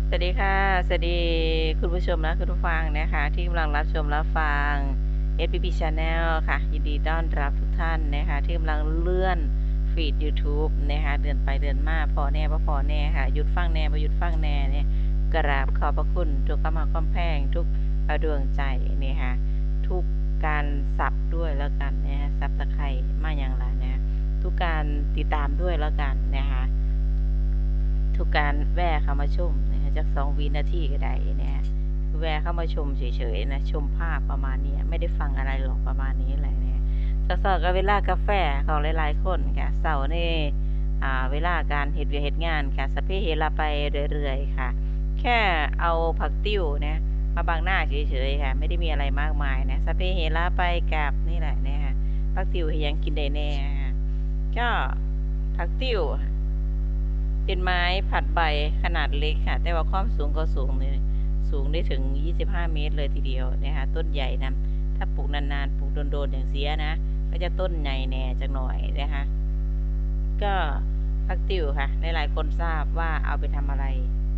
สวัสดีค่ะสวัสดีคุณผู้ชมและคุณผู้ฟังนะคะที่กำลังรับชมรับฟัง SPP Channel ค่ะยินดีต้อนรับทุกท่านนะคะที่กำลังเลื่อนฟีด YouTube นะคะเดือนไปเดือนมาพอแน่พอแน่ค่ะหยุดฟังแน่พอหยุดฟังแน่เนี่ยกราบขอบพระคุณทุกกำลังความแพงทุกดวงใจเนี่ยค่ะทุกการสับด้วยแล้วกันนะสับตะไคร่มาอย่างไรนะทุกการติดตามด้วยแล้วกันนะคะทุกการแวะเข้ามาชมนะคะจาก2 วินาทีก็ได้นะแวะเข้ามาชมเฉยๆนะชมภาพประมาณนี้ไม่ได้ฟังอะไรหรอกประมาณนี้แหละเนี่ยสอๆกับเวลากาแฟของหลายๆคนค่ะเสาร์นี่เวลาการเหตุเวียกเหตุงานค่ะสพเพเหระไปเรื่อยๆค่ะแค่เอาผักติ้วนะมาบังหน้าเฉยๆค่ะไม่ได้มีอะไรมากมายนะสพเพเหระไปกับนี่แหละเนี่ยค่ะผักติ้วเฮ็ดหยังกินได้แน่ค่ะก็ผักติ้ว เป็นไม้ผัดใบขนาดเล็กค่ะแต่ว่าความสูงก็สูงเลยสูงได้ถึง25 เมตรเลยทีเดียวนะคะต้นใหญ่นะถ้าปลูกนานๆปลูกโดนๆอย่างเสียนะก็จะต้นใหญ่แน่จังหน่อยนะคะก็ผักติ๋วค่ะหลายๆคนทราบว่าเอาไปทำอะไร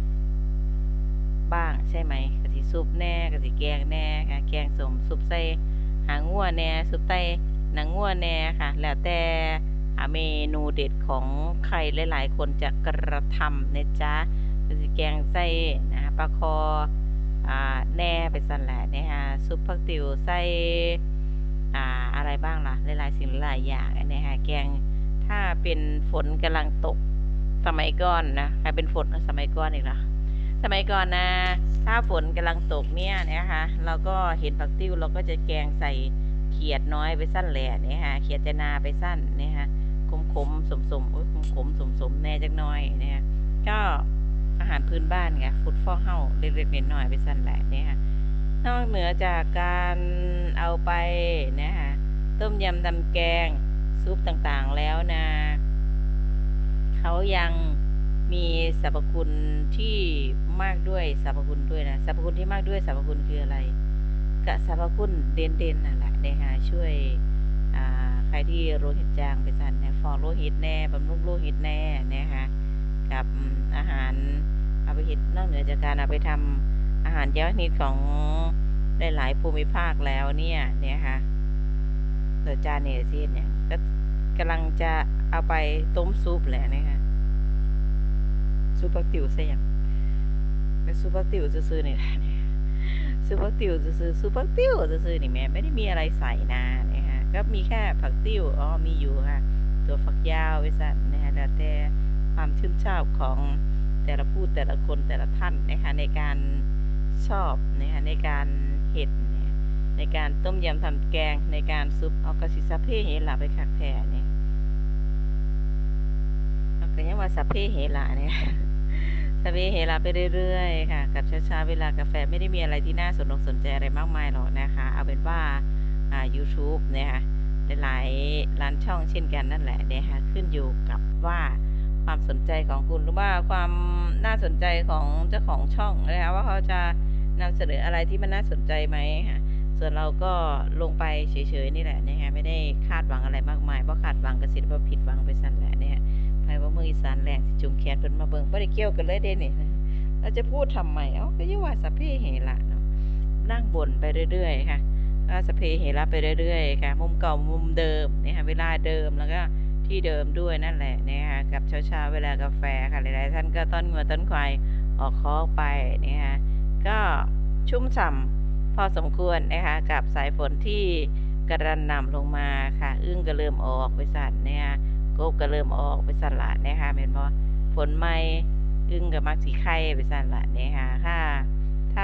บ้างใช่ไหมกะทิซุปแน่กะทิแกงแน่ค่ะแกงสมซุปใส่หางงัวแน่ซุปไตหนังงัวแน่ค่ะแล้วแต่เมนูเด็ดของใครหลายๆคนจะกระทำนะจ๊ะกะทิแกงใส่นะคะปลาคอแน่ไปสั่นแหละนะคะซุปผักติ๋วใส่อะไรบ้างล่ะหลายๆสิ่งหลายอย่างอันนี้ค่ะแกงถ้าเป็นฝนกำลังตกสมัยก่อนนะใครเป็นฝนสมัยก่อนอีกล่ะ สมัยก่อนนะถ้าฝนกำลังตกเนี่ยนะคะเราก็เห็นผักติ้วเราก็จะแกงใส่เขียดน้อยไปสั้นแหล่เนี่ยฮะเขียดจะนาไปสั้นเนี่ยฮะขมๆสมๆโอ้ยขมๆสมๆแน่จักหน้อยเนี่ยก็อาหารพื้นบ้านไงฟุดฟอกเฮาเล็กๆน้อยๆไปสั้นแหละเนี่ยฮะนอกเหนือจากการเอาไปนะคะต้มยำตำแกงซุปต่างๆแล้วนะเขายังมีสรรพคุณที่มากด้วยสรรพคุณด้วยนะสรรพคุณที่มากด้วยสรรพคุณคืออะไรก็สรรพคุณเด่นๆนั่นแหละนะคะช่วยใครที่โลหิตจางไปสั่นเนี่ยฟอกโลหิตแน่บำรุงโลหิตแน่นะคะกับอาหารเอาไปเห็ดนอกเหนือจากการเอาไปทำอาหารยอดฮิตของหลายๆภูมิภาคแล้วเนี่ยค่ะเดอะจานเนซีเนี่ยก็กำลังจะเอาไปต้มซุปแหละนะคะซุปผักติ๋วใส่หยังเป็นซุปผักติ๋วซื่อๆนี่แหละเนี่ยซุปผักติ๋วซื่อๆซุปผักติ๋วซื่อๆนี่แม่ไม่ได้มีอะไรใส่นะนะคะก็มีแค่ผักติ๋วอ๋อมีอยู่ค่ะตัวฝักยาวไว้สั่นนะคะแล้วแต่ความชื่นชอบของแต่ละผู้แต่ละคนแต่ละท่านนะคะในการชอบนะคะในการเห็ดเนี่ยในการต้มยำทำแกงในการซุปเอากระสิซาเพ่เฮล่ะไปคักแท้เนี่ยเอาก็ยังว่าซาเพ่เฮล่ะเนี่ย สเปเฮลาไปเรื่อยๆค่ะกับช้าๆเวลากาแฟไม่ได้มีอะไรที่น่าสนใจอะไรมากมายหรอกนะคะเอาเป็นว่าYouTube นะคะหลายๆร้านช่องเช่นกันนั่นแหละนะคะขึ้นอยู่กับว่าความสนใจของคุณหรือว่าความน่าสนใจของเจ้าของช่องนะคะว่าเขาจะนำเสนออะไรที่มันน่าสนใจไหมค่ะส่วนเราก็ลงไปเฉยๆนี่แหละนะคะไม่ได้คาดหวังอะไรมากมายเพราะคาดหวังกสิทธิ์ว่าผิดหวังไปสั่นแหละเนี่ยไผว่าเมืองอีสานแรงสิจุงแขนเพิ่นมาเบิ่งบ่ได้เกี่ยวกันเลยเด้นี่เราจะพูดทำไมก็ยังว่าสัพเพเหระเนาะนั่งบ่นไปเรื่อยๆค่ะก็สัพเพเหระไปเรื่อยๆค่ะมุมเก่ามุมเดิมนะคะเวลาเดิมแล้วก็ที่เดิมด้วยนั่นแหละนะคะกับเช้าๆเวลากาแฟค่ะหลายๆท่านก็ต้อนงัวต้นควายออกคอกไปนะคะก็ชุ่มฉ่ำพอสมควรนะคะกับสายฝนที่กระหน่ำลงมาค่ะอึ้งก็เริ่มออกไปสั่นนะคะกบก็เริ่มออกไปสั่นละนะคะแม่นบ่ฝนใหม่ อึ้งกับมักสีไข่ไปสั่นละเนี่ยค่ะถ้า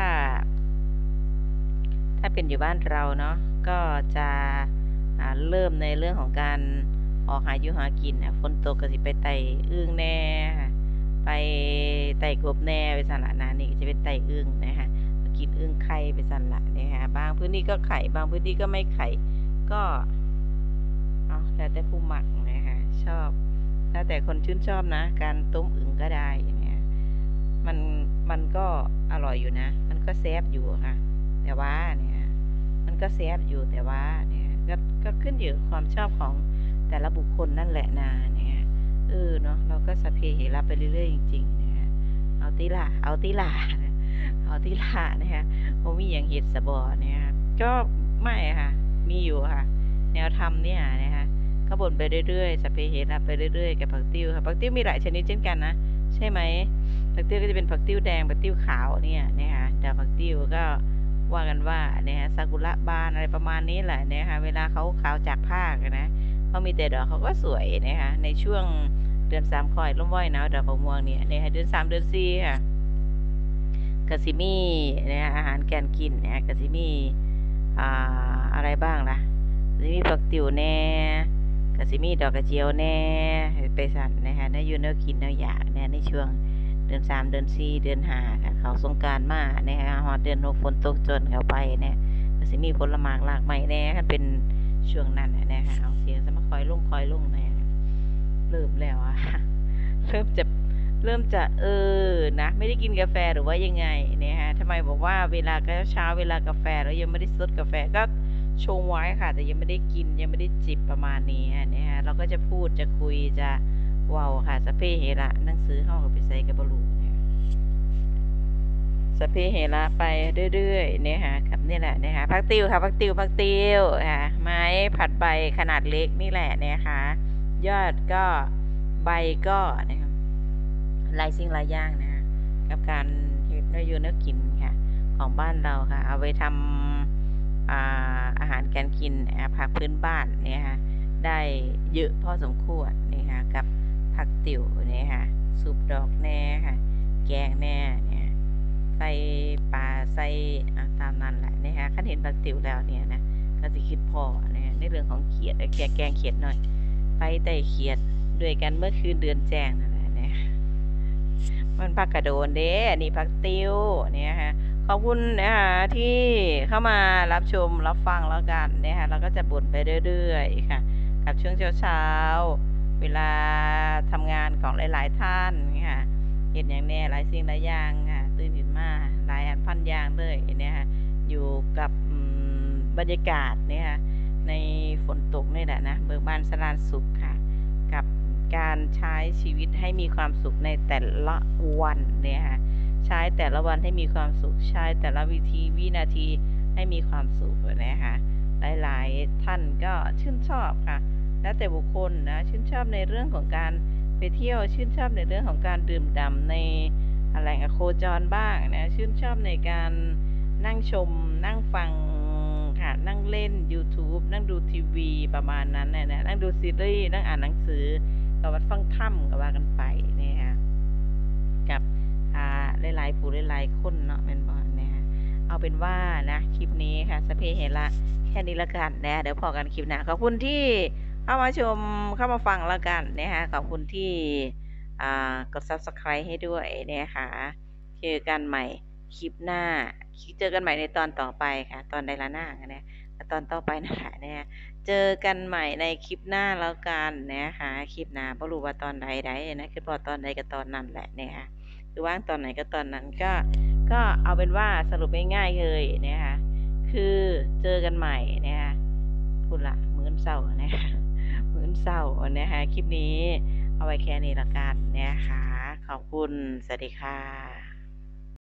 ถ้าเป็นอยู่บ้านเราเนาะก็จะเริ่มในเรื่องของการออกหาอยู่หากินฝนตกก็สิไปไต่อึ้งแน่ค่ะไปไต่กบแน่ไปสั่นละนะนี่ก็จะเป็นไต่อึ้งนะคะกินอึ้งไข่ไปสั่นละเนี่ยค่ะบางพื้นที่ก็ไข่บางพื้นที่ก็ไม่ไข่ก็เอาแล้วแต่ผู้หมักนะคะชอบแล้วแต่คนชื่นชอบนะการต้มอึ่งก็ได้เนี่ยมันมันก็อร่อยอยู่นะมันก็แซ่บอยู่ค่ะแต่ว่าเนี่ยมันก็แซ่บอยู่แต่ว่าเนี่ยก็ขึ้นอยู่กับความชอบของแต่ละบุคคลนั่นแหละนะเนี่ยเนาะเราก็สัพเพเหระไปเรื่อยๆจริงๆนะเอาติล่ะเอาติล่ะเอาติล่ะนะคะบ่มีหยังเฮ็ดซะบ่นะคะก็ไม่ค่ะมีอยู่ค่ะแนวทำเนี่ยนะคะก็บ่นไปเรื่อยๆสัพเพเหระไปเรื่อยๆกับผักติ้วค่ะผักติ้วมีหลายชนิดเช่นกันนะใช่ไหมผักติ้วก็จะเป็นผักติ้วแดงผักติ้วขาวเนี่ยนะคะแต่ผักติ้วก็ว่ากันว่านะคะซากุระบานอะไรประมาณนี้แหละนะคะเวลาเขาขาวจากภาคนะเขามีแต่ดอกเขาก็สวยนะคะในช่วงเดือน3ค่อยร่มว้อยหนาวดอกบักม่วงเนี่ยนะคะเดือน3เดือน4ค่ะกสิมีนะคะอาหารแกนกินนะคะกสิมีอะไรบ้างล่ะกสิมีผักติ๋วแหน่กสิมีดอกกระเจียวแหน่ไปสั่นนะคะได้อยู่แนวกินแนวอยากเนี่ยในช่วงเดือน3เดือน4เดือน5ค่ะเขาสงกรานต์มานะคะฮอดเดือน6ฝนตกจนเข้าไปเนี่ยก็สิมีผลหมากรากไม้แหน่คันเป็นช่วงนั้นน่ะนะคะเอาเสียงจะมาคอยลงแหน่เริ่มแล้วอะ เริ่มจะเริ่มจะนะไม่ได้กินกาแฟหรือว่ายังไงเนี่ยฮะทำไมบอกว่าเวลาก็เช้าเวลากาแฟแล้วยังไม่ได้ซดกาแฟก็ชงไว้ค่ะแต่ยังไม่ได้กินยังไม่ได้จิบประมาณนี้เนี่ยฮะเราก็จะพูดจะคุยจะเว้าค่ะสพเพเหระหนังสือเฮาก็ไปใส่กับบรูเนี่ยสพเพเหระไปเรื่อยๆเนี่ยค่ะครับนี่แหละนะคะผักติ้วค่ะผักติ้วค่ะไม้ผัดใบขนาดเล็กนี่แหละนะคะยอดก็ใบก็นะคะ หลายสิ่งหลายอย่างนะคะกับการเฮ็ดแนวอยู่แนวกินค่ะของบ้านเราค่ะเอาไปทำอาหารการกินผักพื้นบ้านเนี่ยค่ะได้เยอะพอสมควรนี่ค่ะกับผักติ๋วเนี่ยค่ะซุปดอกแหน่ค่ะแกงแหน่เนี่ยใส่ปลาใส่ตามนั้นแหละนะคะคันเห็นผักติ๋วแล้วเนี่ยนะก็สิคิดพ้อนะคะในเรื่องของเขียดแกงเขียดหน่อยไปไต่เขียดด้วยกันเมื่อคืนเดือนแจ้งนั่นแหละนะคะ มันผักกระโดนเด้อันนี้ผักติ้วเนี่ยฮะขอบคุณนะคะที่เข้ามารับชมรับฟังแล้วกันเนี่ยฮะเราก็จะบ่นไปเรื่อยๆค่ะกับช่วงเช้าๆเวลาทำงานของหลายๆท่านค่ะเห็นอย่างแน่หลายสิ่งหลายอย่างค่ะตื่นขึ้นมาหลายอันพันอย่างเลยเนี่ยค่ะอยู่กับบรรยากาศเนี่ยค่ะในฝนตกนี่แหละนะเบิกบานสรานสุขค่ะ กับการใช้ชีวิตให้มีความสุขในแต่ละวันเนี่ยค่ะใช้แต่ละวันให้มีความสุขใช้แต่ละวินาทีให้มีความสุขนะคะหลายๆท่านก็ชื่นชอบค่ะแล้วแต่บุคคลนะชื่นชอบในเรื่องของการไปเที่ยวชื่นชอบในเรื่องของการดื่มด่ำในแหล่งโคจรบ้างนะชื่นชอบในการนั่งชมนั่งฟังค่ะนั่งเล่น YouTube นั่งดูทีวีประมาณนั้นนะนั่งดูซีรีส์นั่งอ่านหนังสือกับวัดฟังธรรมก็ว่ากันไปเนี่ยค่ะกับหลายๆผู้หลายๆคนเนาะแม่นบ่เนี่ยค่ะเอาเป็นว่านะคลิปนี้ค่ะสพเพเหระแค่นี้ละกันนะเดี๋ยวพอกันคลิปหน้าขอบคุณที่เข้ามาชมเข้ามาฟังแล้วกันนะคะขอบคุณที่กด Subscribe ให้ด้วยนะคะเจอกันใหม่คลิปหน้าเจอกันใหม่ในตอนต่อไปค่ะตอนใดละหน้านะตอนต่อไปนั่นแหละนะคะเจอกันใหม่ในคลิปหน้าแล้วกันนะคะคลิปหน้าบ่รู้ว่าตอนใดนะคือพอตอนใดก็ตอนนั้นแหละนะคะคือว่างตอนไหนก็ตอนนั้นก็เอาเป็นว่าสรุปง่ายๆเลยนะคะคือเจอกันใหม่นะคะพูดละมื้อเศร้านะคะมื้อเศร้านะคะคลิปนี้เอาไว้แค่นี้ละกันนะคะขอบคุณสวัสดีค่ะ